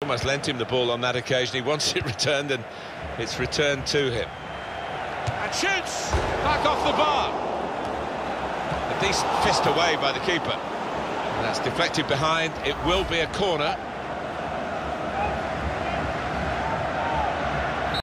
Almost lent him the ball on that occasion. He wants it returned, and it's returned to him. And shoots! Back off the bar. A decent fist away by the keeper. And that's deflected behind. It will be a corner.